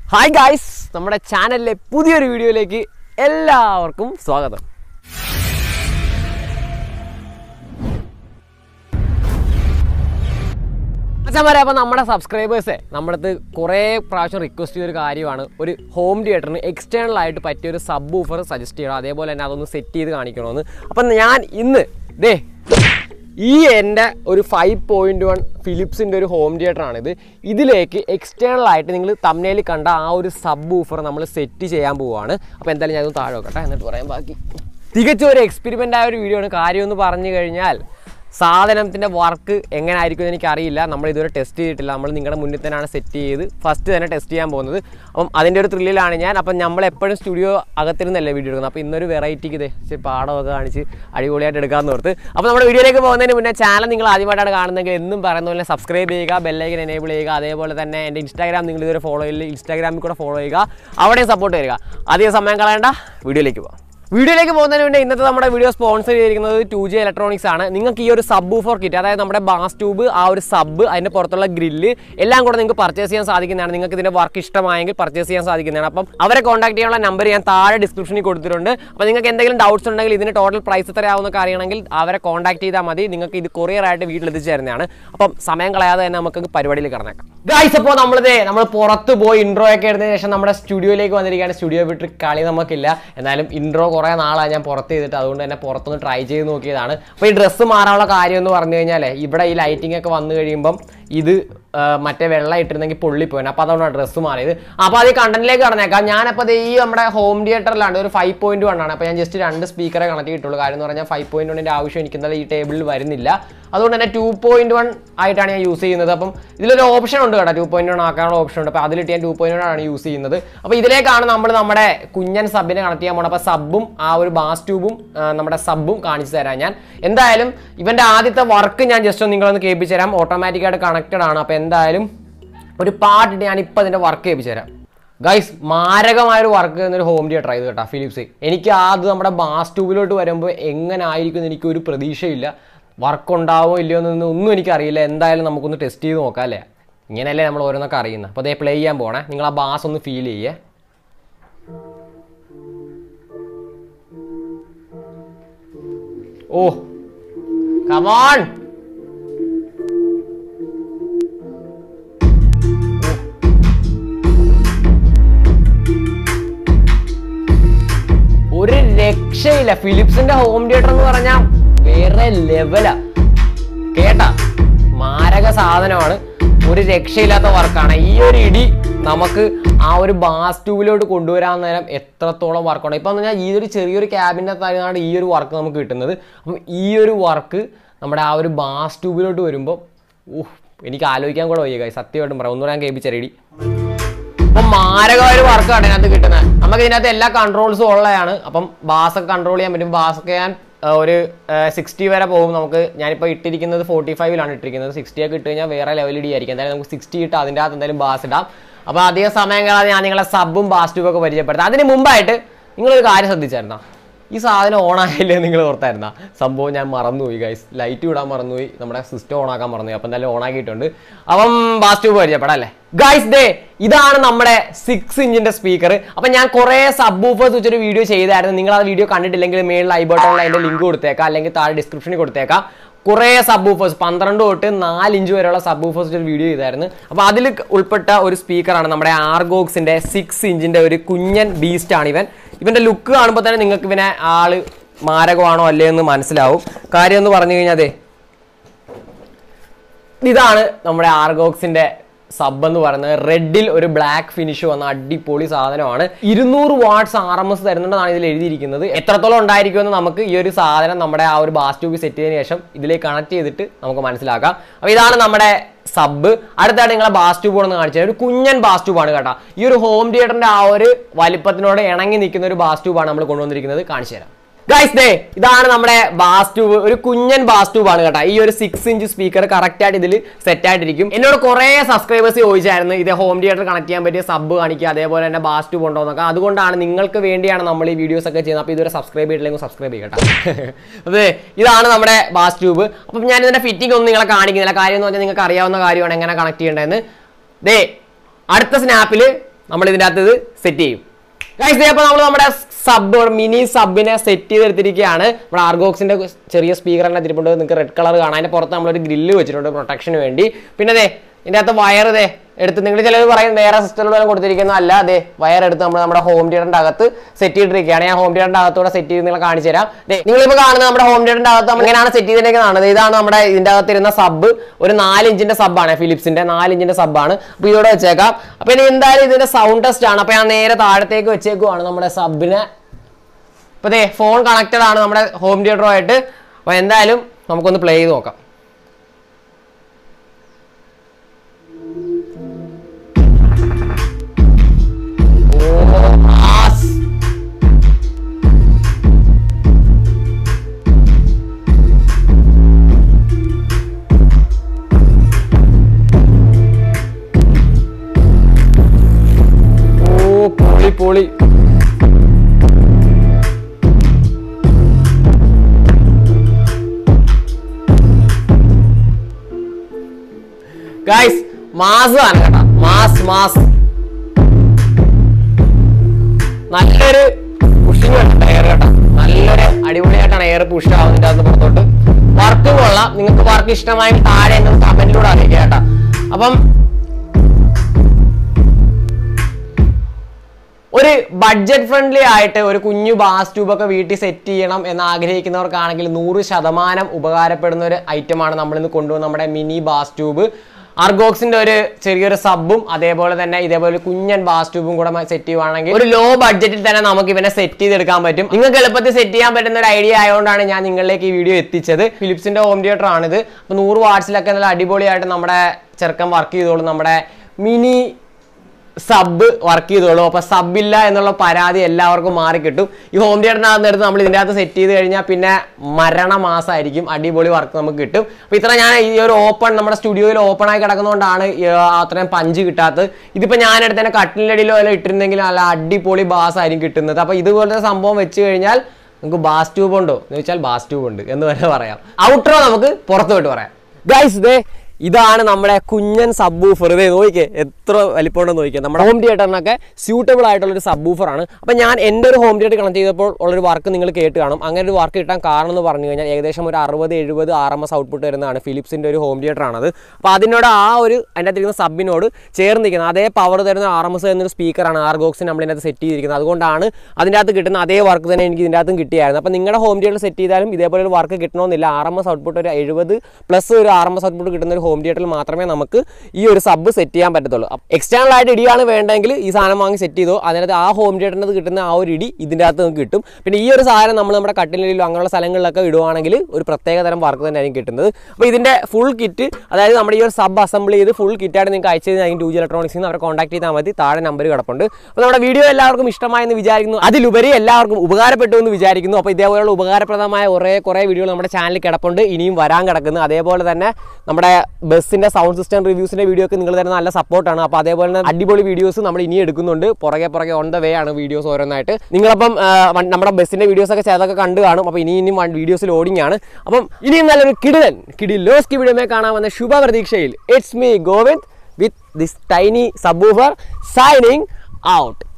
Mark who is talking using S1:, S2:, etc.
S1: Hi guys, നമ്മുടെ ചാനലിലെ പുതിയൊരു വീഡിയോയിലേക്ക് എല്ലാവർക്കും സ്വാഗതം. അപ്പോൾ നമ്മുടെ സബ്സ്ക്രൈബേഴ്സേ നമ്മുടെ അടുത്ത് കുറേ പ്രാവശ്യം റിക്വസ്റ്റ് ചെയ്തൊരു കാര്യമാണ്, ഒരു ഹോം തിയേറ്ററിന് എക്സ്റ്റേണൽ ആയിട്ട് പറ്റിയൊരു സബ് ഊഫർ സജസ്റ്റ് ചെയ്യണം, അതേപോലെ തന്നെ അതൊന്ന് സെറ്റ് ചെയ്ത് കാണിക്കണമെന്ന്. അപ്പം ഞാൻ ഇന്ന് എൻ്റെ ഒരു 5.1 ഫിലിപ്സിൻ്റെ ഒരു ഹോം തിയേറ്ററാണിത്. ഇതിലേക്ക് എക്സ്റ്റേണൽ ആയിട്ട് നിങ്ങൾ തമ്മിൽ കണ്ട ആ ഒരു സബ് ഊഫർ നമ്മൾ സെറ്റ് ചെയ്യാൻ പോവുകയാണ്. അപ്പോൾ എന്തായാലും ഞാനൊന്ന് താഴെ വെക്കട്ടെ, എന്നിട്ട് പറയാൻ ബാക്കി. തികച്ചും ഒരു എക്സ്പെരിമെൻ്റ് ആയ ഒരു വീഡിയോ ആണ്. കാര്യമെന്ന് പറഞ്ഞു കഴിഞ്ഞാൽ സാധനത്തിൻ്റെ വർക്ക് എങ്ങനെ ആയിരിക്കും എന്ന് എനിക്കറിയില്ല, നമ്മൾ ഇതുവരെ ടെസ്റ്റ് ചെയ്തിട്ടില്ല. നമ്മൾ നിങ്ങളുടെ മുന്നിൽ തന്നെയാണ് സെറ്റ് ചെയ്ത് ഫസ്റ്റ് തന്നെ ടെസ്റ്റ് ചെയ്യാൻ പോകുന്നത്. അപ്പം അതിൻ്റെ ഒരു ത്രില്ലിലാണ് ഞാൻ. അപ്പം നമ്മൾ എപ്പോഴും സ്റ്റുഡിയോ അകത്തിരുന്നല്ലേ വീഡിയോ എടുക്കുന്നത്. അപ്പോൾ ഇന്നൊരു വെറൈറ്റിക്ക് ഇച്ചിരി പാടമൊക്കെ കാണിച്ച് അടിപൊളിയായിട്ട് എടുക്കാമെന്ന് ഓർത്ത്. അപ്പോൾ നമ്മുടെ വീഡിയോയിലേക്ക് പോകുന്നതിന് മുന്നേ ചാനൽ നിങ്ങൾ ആദ്യമായിട്ടാണ് കാണുന്നതെങ്കിൽ എന്നും പറയുന്ന പോലെ സബ്സ്ക്രൈബ് ചെയ്യുക, ബെല്ലൈക്കൻ എനേബിൾ ചെയ്യുക. അതേപോലെ തന്നെ എൻ്റെ ഇൻസ്റ്റാഗ്രാം നിങ്ങൾ ഇതുവരെ ഫോളോ ചെയ്യില്ല, ഇൻസ്റ്റാഗ്രാമിൽ കൂടെ ഫോളോ ചെയ്യുക, അവിടെയും സപ്പോർട്ട് ചെയ്യുക. അധികം സമയം കളയേണ്ട, വീഡിയോയിലേക്ക് പോകാം. വീഡിയോയിലേക്ക് പോകുന്നതിന് വേണ്ടി ഇന്നത്തെ നമ്മുടെ വീഡിയോ സ്പോൺസർ ചെയ്തിരിക്കുന്നത് 2J ഇലക്ട്രോണിക്സ് ആണ്. നിങ്ങൾക്ക് ഈ ഒരു സബ് ഊഫർ കിറ്റ്, അതായത് നമ്മുടെ ബാസ് ട്യൂബ്, ആ ഒരു സബ്, അതിൻ്റെ പുറത്തുള്ള ഗ്രില്ല് എല്ലാം കൂടെ നിങ്ങൾക്ക് പർച്ചേസ് ചെയ്യാൻ സാധിക്കുന്നതാണ്. നിങ്ങൾക്ക് ഇതിൻ്റെ വർക്ക് ഇഷ്ടമായെങ്കിൽ പർച്ചേസ് ചെയ്യാൻ സാധിക്കുന്നതാണ്. അപ്പം അവരെ കോൺടാക്ട് ചെയ്യാനുള്ള നമ്പർ ഞാൻ താഴെ ഡിസ്ക്രിപ്ഷനിൽ കൊടുത്തിട്ടുണ്ട്. അപ്പോൾ നിങ്ങൾക്ക് എന്തെങ്കിലും ഡൗട്ട്സ് ഉണ്ടെങ്കിൽ ഇതിന് ടോട്ടൽ പ്രൈസ് എത്രയാവുന്നൊക്കെ അറിയണമെങ്കിൽ അവരെ കോൺടാക്ട് ചെയ്താൽ മതി. നിങ്ങൾക്ക് ഇത് കൊറിയറായിട്ട് വീട്ടിലെത്തിച്ച് തരുന്നതാണ്. അപ്പം സമയം കളയാതെ തന്നെ നമുക്ക് പരിപാടിയിൽ കടന്നേക്കാം. ഗൈസ്, അപ്പോൾ നമ്മൾ പുറത്ത് പോയി ഇൻട്രോ ഒക്കെ എടുത്തതിന് ശേഷം നമ്മുടെ സ്റ്റുഡിയോയിലേക്ക് വന്നിരിക്കുകയാണ്. സ്റ്റുഡിയോ വിട്ട് കളി നമുക്കില്ല. എന്നാലും ഇൻട്രോ കുറേ നാളാണ് ഞാൻ പുറത്ത് ചെയ്തിട്ട്, അതുകൊണ്ട് തന്നെ പുറത്തൊന്ന് ട്രൈ ചെയ്ത് നോക്കിയതാണ്. അപ്പോൾ ഈ ഡ്രസ്സ് മാറാനുള്ള കാര്യം എന്ന് പറഞ്ഞു കഴിഞ്ഞാൽ ഇവിടെ ഈ ലൈറ്റിംഗ് ഒക്കെ വന്നു കഴിയുമ്പം ഇത് മറ്റേ വെള്ളം ഇട്ടിരുന്നെങ്കിൽ പൊള്ളിപ്പോയി. അപ്പോൾ അതുകൊണ്ടാണ് ഡ്രസ്സ് മാറിയത്. അപ്പോൾ അത് ഈ കണ്ടന്റിലേക്ക് കടന്നേക്കാം. ഞാനപ്പോൾ ഈ നമ്മുടെ ഹോം തിയേറ്ററിലാണ് ഒരു 5.1 ആണ്. അപ്പോൾ ഞാൻ ജസ്റ്റ് 2 സ്പീക്കറെ കണക്ട് ചെയ്തിട്ടുള്ളൂ. കാര്യം എന്ന് പറഞ്ഞാൽ 5.1ൻ്റെ ആവശ്യം എനിക്ക് എന്തായാലും ഈ ടേബിളിൽ വരുന്നില്ല. അതുകൊണ്ട് തന്നെ 2.1 ആയിട്ടാണ് ഞാൻ യൂസ് ചെയ്യുന്നത്. അപ്പം ഇതിലൊരു ഓപ്ഷൻ ഉണ്ട് കേട്ടോ, 2.1 ആക്കാനുള്ള ഓപ്ഷൻ ഉണ്ട്. അപ്പോൾ അതിലിട്ട് ഞാൻ 2.1 ആണ് യൂസ് ചെയ്യുന്നത്. അപ്പോൾ ഇതിലേക്കാണ് നമ്മൾ നമ്മുടെ കുഞ്ഞൻ സബിനെ കണക്ട് ചെയ്യാൻ പോകണം. അപ്പോൾ സബും ആ ഒരു ബാസ് ട്യൂബും നമ്മുടെ സബും കാണിച്ചു തരാം ഞാൻ. എന്തായാലും ഇവൻ്റെ ആദ്യത്തെ വർക്ക് ഞാൻ ജസ്റ്റ് നിങ്ങളൊന്ന് കേൾപ്പിച്ചു തരാം. ഓട്ടോമാറ്റിക്കായിട്ട് കണക്റ്റഡ് ആണ്. അപ്പോൾ എന്തായാലും ഒരു പാട്ടിട്ട് ഞാൻ ഇപ്പോൾ അതിൻ്റെ വർക്ക് കേൾപ്പിച്ചു തരാം. ഗൈസ്, മാരകമായൊരു വർക്ക് എന്നൊരു ഹോം തിയേറ്റർ ആയത് കേട്ടോ ഫിലിപ്സ്. എനിക്ക് അത് നമ്മുടെ ബാസ് ട്യൂബിലോട്ട് വരുമ്പോൾ എങ്ങനെ ആയിരിക്കും എന്ന് എനിക്കൊരു പ്രതീക്ഷയില്ല. വർക്ക് ഉണ്ടാവോ ഇല്ലയോ എന്നൊന്നും എനിക്കറിയില്ല. എന്തായാലും നമുക്കൊന്ന് ടെസ്റ്റ് ചെയ്ത് നോക്കാം അല്ലേ. ഇങ്ങനെയല്ലേ നമ്മൾ ഓരോന്നൊക്കെ അറിയുന്നത്. അപ്പോൾ അതേ പ്ലേ ചെയ്യാൻ പോകണേ. നിങ്ങൾ ആ ബാസ് ഒന്ന് ഫീൽ ചെയ്യേ. Oh come on. ഒരു രക്ഷയില്ല. ഫിലിപ്സിന്റെ ഹോം തിയേറ്റർ എന്ന് പറഞ്ഞാൽ വേറെ ലെവലാ കേട്ടാ. മാരക സാധനമാണ്, ഒരു രക്ഷയില്ലാത്ത വർക്കാണ്. ഈ ഒരു ഇടി നമുക്ക് ആ ഒരു ബാസ് ട്യൂബിലോട്ട് കൊണ്ടുവരാൻ നേരം എത്രത്തോളം വർക്കാണ്. ഇപ്പം എന്ന് പറഞ്ഞാൽ ഈ ഒരു ചെറിയൊരു ക്യാബിൻ്റെ അകത്താണ് ഈ ഒരു വർക്ക് നമുക്ക് കിട്ടുന്നത്. അപ്പം ഈ ഒരു വർക്ക് നമ്മുടെ ആ ഒരു ബാസ് ട്യൂബിലോട്ട് വരുമ്പോൾ എനിക്ക് ആലോചിക്കാൻ കൂടെ വയ്യ ഗൈസ്, സത്യമായിട്ടും പറയാം. ഒന്നുകൂടെ ഞാൻ കേൾപ്പിച്ച റെഡി. അപ്പം മാരകമായ ഒരു വർക്കാണ് ഇതിനകത്ത് കിട്ടുന്നത്. നമുക്ക് ഇതിനകത്ത് എല്ലാ കൺട്രോൾസും ഉള്ളതാണ്. അപ്പം ബാസൊക്കെ കൺട്രോൾ ചെയ്യാൻ പറ്റും. ബാസൊക്കെ ഞാൻ ഒരു 60 വരെ പോകും. നമുക്ക് ഞാനിപ്പോൾ ഇട്ടിരിക്കുന്നത് 45-ലാണ് ഇട്ടിരിക്കുന്നത്. 60 ഒക്കെ ഇട്ട് കഴിഞ്ഞാൽ വേറെ ലെവൽ ഇടി ആയിരിക്കും. എന്തായാലും നമുക്ക് 60 ഇട്ട് അതിൻ്റെ അകത്ത് എന്തായാലും ബാസ് ഇടാം. അപ്പോൾ അധികം സമയം കളയാതെ ഞാൻ നിങ്ങളെ സബും ബാസ് ട്യൂബും ഒക്കെ പരിചയപ്പെടുത്താം. അതിന് മുമ്പായിട്ട് നിങ്ങളൊരു കാര്യം ശ്രദ്ധിച്ചായിരുന്നോ? ഈ സാധനം ഓണായില്ലേ നിങ്ങൾ ഓർത്തായിരുന്ന സംഭവം? ഞാൻ മറന്നുപോയി ഗൈസ്, ലൈറ്റ് വിടാൻ മറന്നുപോയി, നമ്മുടെ സിസ്റ്റം ഓണാക്കാൻ മറന്നുപോയി. അപ്പം എന്തായാലും ഓണാക്കിയിട്ടുണ്ട്. അപ്പം ബാസ് ട്യൂബ് പരിചയപ്പെടാം അല്ലേ ഗൈസ്. ഇതാണ് നമ്മുടെ 6 ഇഞ്ചിന്റെ സ്പീക്കർ. അപ്പം ഞാൻ കുറേ സബ് ഊഫേഴ്സ് വെച്ചൊരു വീഡിയോ ചെയ്തായിരുന്നു. നിങ്ങൾ ആ വീഡിയോ കണ്ടിട്ടില്ലെങ്കിൽ മേളിൽ ഐ ബട്ടണിൽ അതിൻ്റെ ലിങ്ക് കൊടുത്തേക്കാം, അല്ലെങ്കിൽ താഴെ ഡിസ്ക്രിപ്ഷനിൽ കൊടുത്തേക്കാം. കുറേ സബ് ഊഫേഴ്സ് 12 തൊട്ട് 4 ഇഞ്ച് വരെയുള്ള സബ് ഊഫേഴ്സ് ഒരു വീഡിയോ ചെയ്തായിരുന്നു. അപ്പോൾ അതിൽ ഉൾപ്പെട്ട ഒരു സ്പീക്കറാണ് നമ്മുടെ ആർഗോക്സിൻ്റെ 6 ഇഞ്ചിൻ്റെ ഒരു കുഞ്ഞൻ ബീസ്റ്റ് ആണ് ഇവൻ. ഇവൻ്റെ ലുക്ക് കാണുമ്പോൾ തന്നെ നിങ്ങൾക്ക് ഇവനെ ആള് മാരകമാണോ അല്ലേ എന്ന് മനസ്സിലാവും. കാര്യം എന്ന് പറഞ്ഞു കഴിഞ്ഞാൽ ഇതാണ് നമ്മുടെ ആർഗോക്സിൻ്റെ സബ് എന്ന് പറയുന്നത്. റെഡിൽ ഒരു ബ്ലാക്ക് ഫിനിഷ് വന്ന അടിപൊളി സാധനമാണ്. 200 വാട്ട്സ് RMS തരുന്നുണ്ടെന്നാണ് ഇതിൽ എഴുതിയിരിക്കുന്നത്. എത്രത്തോളം ഉണ്ടായിരിക്കുമെന്ന് നമുക്ക് ഈ ഒരു സാധനം നമ്മുടെ ആ ഒരു ബാസ് ട്യൂബ് സെറ്റ് ചെയ്തതിന് ശേഷം ഇതിലേക്ക് കണക്ട് ചെയ്തിട്ട് നമുക്ക് മനസ്സിലാക്കാം. അപ്പോൾ ഇതാണ് നമ്മുടെ സബ്. അടുത്തായിട്ട് നിങ്ങളെ ബാസ് ട്യൂബ് ഒന്ന് കാണിച്ചത് ഒരു കുഞ്ഞൻ ബാസ് ട്യൂബാണ് കേട്ടോ. ഈ ഒരു ഹോം തിയേറ്ററിന്റെ ആ ഒരു വലിപ്പത്തിനോട് ഇണങ്ങി നിൽക്കുന്ന ഒരു ബാസ് ട്യൂബാണ് നമ്മൾ കൊണ്ടുവന്നിരിക്കുന്നത്. കാണിച്ചു തരാം ഗൈസ്. ഇതാണ് നമ്മുടെ ബാസ് ട്യൂബ്, ഒരു കുഞ്ഞൻ ബാസ് ട്യൂബ് ആണ് കേട്ടോ. ഈ ഒരു 6 ഇഞ്ച് സ്പീക്കർ കറക്റ്റ് ആയിട്ട് ഇതിൽ സെറ്റ് ആയിട്ടിരിക്കും. എന്നോട് കുറേ സബ്സ്ക്രൈബേഴ്സ് ചോദിച്ചായിരുന്നു ഇത് ഹോം തിയേറ്റർ കണക്ട് ചെയ്യാൻ പറ്റിയ സബ് കാണിക്കുക, അതേപോലെ തന്നെ ബാസ് ട്യൂബ് ഉണ്ടോ എന്നൊക്കെ. അതുകൊണ്ടാണ് നിങ്ങൾക്ക് വേണ്ടിയാണ് നമ്മൾ ഈ വീഡിയോസ് ഒക്കെ ചെയ്യുന്നത്. അപ്പോൾ ഇതുവരെ സബ്സ്ക്രൈബ് ചെയ്തില്ലെങ്കിൽ സബ്സ്ക്രൈബ് ചെയ്യട്ടോ. അതെ, ഇതാണ് നമ്മുടെ ബാസ് ട്യൂബ്. അപ്പം ഞാൻ ഇതിന്റെ ഫിറ്റിംഗ് ഒന്നും നിങ്ങളെ കാണിക്കുന്നില്ല. കാര്യം എന്ന് പറഞ്ഞാൽ നിങ്ങൾക്ക് അറിയാവുന്ന കാര്യമാണ് എങ്ങനെ കണക്ട് ചെയ്യേണ്ടതെന്ന്. അടുത്ത സ്നാപ്പിൽ നമ്മൾ ഇതിൻ്റെ അകത്ത് ഇത് സെറ്റ് ചെയ്യും. അപ്പോൾ നമ്മൾ നമ്മുടെ സബ് മിനി സബിനെ സെറ്റ് ചെയ്തെടുത്തിരിക്കുകയാണ്. നമ്മുടെ ആർഗോക്സിന്റെ ചെറിയ സ്പീക്കർ തന്നെ തിരിപ്പുണ്ട്. നിങ്ങൾക്ക് റെഡ് കളർ കാണാം. അതിന്റെ പുറത്ത് നമ്മളൊരു ഗ്രില്ല് വെച്ചിട്ടുണ്ട് പ്രൊട്ടക്ഷന് വേണ്ടി. പിന്നെ അതെ ഇതിൻ്റെ അകത്ത് വയർ എടുത്ത് നിങ്ങൾ ചിലത് പറയും വേറെ സിസ്റ്ററിലും കൊടുത്തിരിക്കുന്ന അല്ല. അതെ വയർ എടുത്ത് നമ്മൾ നമ്മുടെ ഹോം തിയേറ്ററിന്റെ അകത്ത് സെറ്റ് ചെയ്തിരിക്കുകയാണ്. ഞാൻ ഹോം തിയേറ്ററിന്റെ അകത്തൂടെ സെറ്റ് ചെയ്ത് നിങ്ങളെ കാണിച്ചു തരാം. നിങ്ങളിപ്പോൾ കാണുന്നത് നമ്മുടെ ഹോം തിയേറ്ററിന്റെ അകത്ത് നമ്മൾ എങ്ങനെയാണ് സെറ്റ് ചെയ്തിരിക്കുന്നതാണ്. ഇതാണ് നമ്മുടെ ഇതിൻ്റെ അകത്തിരുന്ന സബ്. ഒരു 4 ഇഞ്ചിന്റെ സബ്ബാണ്, ഫിലിപ്സിന്റെ 4 ഇഞ്ചിന്റെ സബ്ബാണ്. അപ്പോൾ ഇതോടെ വെച്ചേക്കാം. അപ്പോൾ ഇനി എന്തായാലും ഇതിന്റെ സൗണ്ട് ടെസ്റ്റ് ആണ്. അപ്പോൾ ഞാൻ നേരെ താഴത്തേക്ക് വെച്ചേക്കുവാണ് നമ്മുടെ സബിനെ. അപ്പോൾ അതെ ഫോൺ കണക്റ്റഡ് ആണ് നമ്മുടെ ഹോം തിയേറ്ററുമായിട്ട്. അപ്പോൾ എന്തായാലും നമുക്കൊന്ന് പ്ലേ ചെയ്ത് നോക്കാം. പൊളി ഗൈസ്, മാസ് ആണ് കേട്ടോ. മാസ് നല്ലൊരു പുഷിങ് ഉണ്ട് എയർ കേട്ടോ. നല്ലൊരു അടിപൊളിയായിട്ടാണ് എയർ പുഷ് ആവുന്നതിൻ്റെ അകത്ത് പുറത്തോട്ട്. വർക്ക് കൊള്ളാം. നിങ്ങൾക്ക് വർക്ക് ഇഷ്ടമായി താഴെ കമന്റിലൂടെ അറിയിക്കുക കേട്ടോ. അപ്പം ഒരു ബഡ്ജറ്റ് ഫ്രണ്ട്ലി ആയിട്ട് ഒരു കുഞ്ഞു ബാസ് ട്യൂബൊക്കെ വീട്ടിൽ സെറ്റ് ചെയ്യണം എന്ന് ആഗ്രഹിക്കുന്നവർക്കാണെങ്കിൽ 100% ഉപകാരപ്പെടുന്ന ഒരു ഐറ്റമാണ് നമ്മളിന്ന് കൊണ്ടുവന്ന നമ്മുടെ മിനി ബാസ് ട്യൂബ്. ആർഗോക്സിന്റെ ഒരു ചെറിയൊരു സബും അതേപോലെ തന്നെ ഇതേപോലെ കുഞ്ഞൻ ബാസ് ട്യൂബും കൂടെ സെറ്റ് ചെയ്യുവാണെങ്കിൽ ഒരു ലോ ബഡ്ജറ്റിൽ തന്നെ നമുക്ക് ഇവനെ സെറ്റ് ചെയ്തെടുക്കാൻ പറ്റും. നിങ്ങൾക്ക് എളുപ്പത്തിൽ സെറ്റ് ചെയ്യാൻ പറ്റുന്ന ഒരു ഐഡിയ ആയതുകൊണ്ടാണ് ഞാൻ നിങ്ങളിലേക്ക് ഈ വീഡിയോ എത്തിച്ചത്. ഫിലിപ്സിന്റെ ഹോം തിയേറ്റർ ആണിത്. അപ്പോൾ 100 വാട്ട്സിലൊക്കെ നല്ല അടിപൊളിയായിട്ട് നമ്മുടെ ചെറുക്കൻ വർക്ക് ചെയ്തോളും. നമ്മുടെ മിനി സബ് വർക്ക് ചെയ്തോളൂ. അപ്പോൾ സബില്ല എന്നുള്ള പരാതി എല്ലാവർക്കും മാറിക്കിട്ടും. ഈ ഹോം തിയേറ്ററിനകത്ത് നമ്മൾ ഇതിൻ്റെ അകത്ത് സെറ്റ് ചെയ്ത് കഴിഞ്ഞാൽ പിന്നെ മരണമാസമായിരിക്കും. അടിപൊളി വർക്ക് നമുക്ക് കിട്ടും. അപ്പോൾ ഇത്ര ഞാൻ ഈ ഒരു ഓപ്പൺ നമ്മുടെ സ്റ്റുഡിയോയിൽ ഓപ്പണായി കിടക്കുന്നതുകൊണ്ടാണ് അത്രയും പഞ്ച് കിട്ടാത്തത്. ഇതിപ്പോൾ ഞാൻ എടുത്തതിനെ കട്ടിലടിയിലോ അല്ല ഇട്ടിരുന്നെങ്കിൽ നല്ല അടിപൊളി ബാസ് ആയിരിക്കും കിട്ടുന്നത്. അപ്പോൾ ഇതുപോലത്തെ സംഭവം വെച്ച് കഴിഞ്ഞാൽ നമുക്ക് ബാസ് ട്യൂബ് ഉണ്ടോ എന്ന് ചോദിച്ചാൽ ബാസ് ട്യൂബ് ഉണ്ട് എന്ന് വരെ പറയാം. ഔട്ട്രോ നമുക്ക് പുറത്തു പോയിട്ട് പറയാം. ഗൈസ് ഇതാണ് നമ്മുടെ കുഞ്ഞൻ സബ് വൂഫർ. ഇതേ നോക്കിക്കേ എത്ര വലിപ്പമുണ്ടെന്ന് നോക്കിയാൽ. നമ്മുടെ ഹോം തിയേറ്ററിനൊക്കെ സ്യൂട്ടബിൾ ആയിട്ടുള്ളൊരു സബ് വൂഫറാണ്. അപ്പോൾ ഞാൻ എൻ്റെ ഒരു ഹോം തിയേറ്റർ കണക്ട് ചെയ്തപ്പോൾ ഉള്ളൊരു വർക്ക് നിങ്ങൾ കേട്ട് കാണും. അങ്ങനെ ഒരു വർക്ക് കിട്ടാൻ കാരണം എന്ന് പറഞ്ഞു കഴിഞ്ഞാൽ ഏകദേശം ഒരു 60-70 RMS ഔട്ട്പുട്ട് വരുന്നതാണ്. ഫിലിപ്സിൻ്റെ ഒരു ഹോം തിയേറ്റർ ആണത്. അപ്പോൾ അതിനോട് അതിൻ്റെ അകത്തിരിക്കുന്ന സബിനോട് ചേർന്നിരിക്കുന്നത് അതേ പവർ തരുന്ന RMS എന്നൊരു സ്പീക്കറാണ് ആർഗോക്സിന് നമ്മളിതിനകത്ത് സെറ്റ് ചെയ്തിരിക്കുന്നത്. അതുകൊണ്ടാണ് അതിൻ്റെ അകത്ത് കിട്ടുന്ന അതേ വർക്ക് തന്നെ എനിക്ക് ഇതിൻ്റെ അകത്തും കിട്ടിയായിരുന്നു. അപ്പോൾ നിങ്ങളുടെ ഹോം തിയേറ്റർ സെറ്റ് ചെയ്താലും ഇതേപോലെ ഒരു വർക്ക് കിട്ടണമെന്നില്ല. RMS ഔട്ട്പുട്ട് ഒരു 70+ ഒരു RMS ഔട്ട്പുട്ട് കിട്ടുന്ന ഒരു ഹോം തിയേറ്ററിൽ മാത്രമേ നമുക്ക് ഈ ഒരു സബ് സെറ്റ് ചെയ്യാൻ പറ്റത്തുള്ളൂ. എക്സ്റ്റേണൽ ആയിട്ട് ഇടിയാണ് വേണ്ടെങ്കിൽ ഈ സാധനം വാങ്ങി സെറ്റ് ചെയ്തോ. അതിനകത്ത് ആ ഹോം തിയേറ്ററിനകത്ത് കിട്ടുന്ന ആ ഒരു ഇടി ഇതിൻ്റെ അകത്ത് നമുക്ക് കിട്ടും. പിന്നെ ഈ ഒരു സാധനം നമ്മൾ നമ്മുടെ കട്ടിലിലും അങ്ങനെയുള്ള സ്ഥലങ്ങളിലൊക്കെ ഇടുവാണെങ്കിൽ ഒരു പ്രത്യേക തരം വർക്ക് തന്നെയായിരിക്കും കിട്ടുന്നത്. അപ്പോൾ ഇതിൻ്റെ ഫുൾ കിറ്റ്, അതായത് നമ്മുടെ ഈ ഒരു സബ് അസംബിൾ ചെയ്ത് ഫുൾ കിറ്റായിട്ട് നിങ്ങൾക്ക് അയച്ചു കഴിഞ്ഞാൽ 2G ഇലക്ട്രോണിക്സിൽ നിന്ന് അവരെ കോൺടാക്ട് ചെയ്താൽ മതി. താഴെ നമ്പർ കിടപ്പുണ്ട്. അപ്പോൾ നമ്മുടെ വീഡിയോ എല്ലാവർക്കും ഇഷ്ടമായെന്ന് വിചാരിക്കുന്നു. അതിലുപരി എല്ലാവർക്കും ഉപകാരപ്പെട്ടു എന്ന് വിചാരിക്കുന്നു. അപ്പോൾ ഇതേപോലെയുള്ള ഉപകാരപ്രദമായ കുറേ വീഡിയോകൾ നമ്മുടെ ചാനലിൽ കിടപ്പുണ്ട്, ഇനിയും വരാൻ കിടക്കുന്നു. അതേപോലെ തന്നെ നമ്മുടെ ബസ്സിൻ്റെ സൗണ്ട് സിസ്റ്റം റിവ്യൂസിൻ്റെ വീഡിയോ ഒക്കെ നിങ്ങൾ തരുന്ന നല്ല സപ്പോർട്ടാണ്. അപ്പോൾ അതേപോലെ തന്നെ അടിപൊളി വീഡിയോസ് നമ്മൾ ഇനി എടുക്കുന്നുണ്ട്. പുറകെ ഓൺ ദ വേ ആണ് വീഡിയോസ് ഓരോന്നായിട്ട്. നിങ്ങളപ്പം നമ്മുടെ ബസ്സിൻ്റെ വീഡിയോസൊക്കെ ചെയ്തൊക്കെ കണ്ടു കാണും. അപ്പോൾ ഇനിയും വീഡിയോസ് ലോഡിംഗ് ആണ്. അപ്പം ഇനിയും നല്ലൊരു കിടിലോസ്കി വീഡിയോ കാണാമെന്ന ശുഭപ്രതീക്ഷയിൽ it's me Govind with this tiny subwoofer signing out.